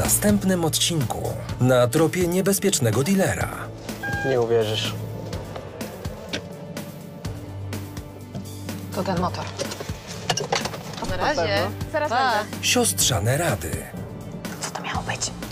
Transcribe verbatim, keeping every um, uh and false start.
następnym odcinku. Na tropie niebezpiecznego dealera. Nie uwierzysz. To ten motor. Na razie. Zaraz będę. Siostrzane rady. Co to miało być?